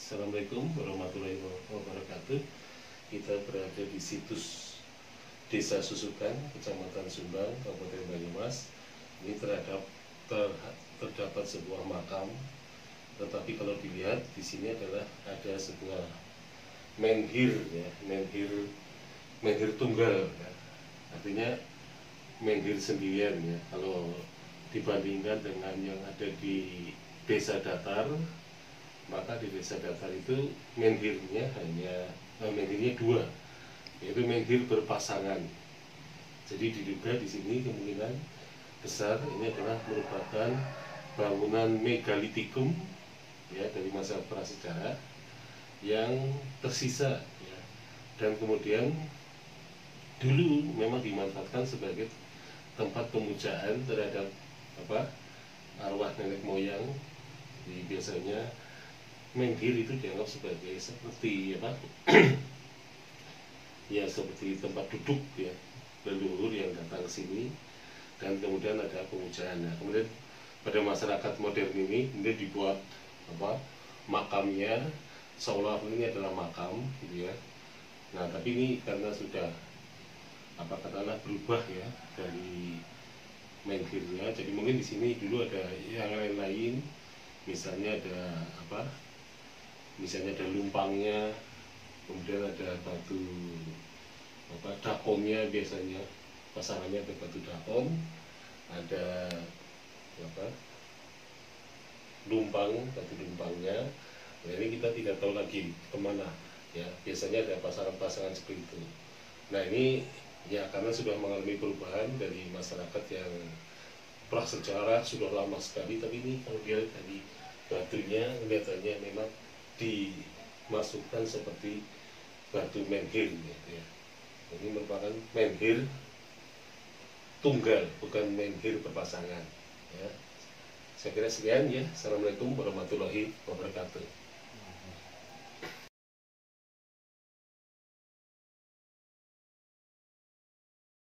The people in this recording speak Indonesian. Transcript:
Assalamualaikum warahmatullahi wabarakatuh. Kita berada di situs Desa Susukan, Kecamatan Sumbang, Kabupaten Banyumas. Ini terdapat sebuah makam, tetapi kalau dilihat di sini adalah ada sebuah menhir, ya, menhir tunggal, ya. Artinya menhir sendirian, ya. Kalau dibandingkan dengan yang ada di desa datar, maka di desa datar itu menhirnya menhirnya dua, yaitu menhir berpasangan. Jadi diduga di sini kemungkinan besar ini adalah merupakan bangunan megalitikum, ya, dari masa prasejarah yang tersisa, ya, dan kemudian dulu memang dimanfaatkan sebagai tempat pemujaan terhadap arwah nenek moyang. Biasanya menhir itu dianggap sebagai seperti ya, seperti tempat duduk, ya, leluhur yang datang ke sini, dan kemudian ada pemujaan. Nah, kemudian pada masyarakat modern ini kemudian dibuat makamnya seolah ini adalah makam, gitu ya. Nah, tapi ini karena sudah katakanlah berubah, ya, dari menhirnya, jadi mungkin di sini dulu ada yang lain-lain, misalnya ada lumpangnya, kemudian ada batu dakonnya, biasanya pasangannya ada batu dakon, ada batu lumpangnya. Nah, ini kita tidak tahu lagi kemana, ya, biasanya ada pasangan-pasangan seperti itu. Nah, ini ya karena sudah mengalami perubahan dari masyarakat yang prasejarah sudah lama sekali, tapi ini kalau dilihat dari batunya kelihatannya memang dimasukkan seperti batu menhir, gitu ya. Ini merupakan menhir tunggal, bukan menhir berpasangan, ya. Saya kira sekian, ya. Assalamualaikum warahmatullahi wabarakatuh.